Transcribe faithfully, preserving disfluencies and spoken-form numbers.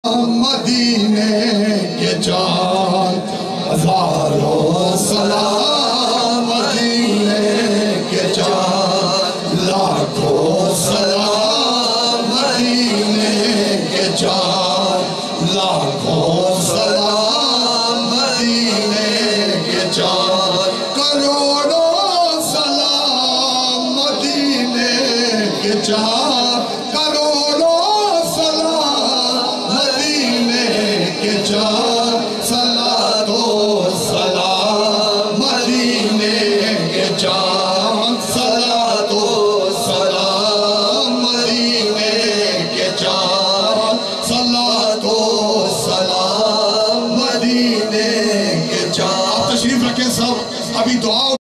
मदीने के चार हजारों सलाम, मदीने के चार लाखों सलाम, मदीने के चार लाखों सलाम, मदीने के चार करोड़ों सलाम, मदीने के चार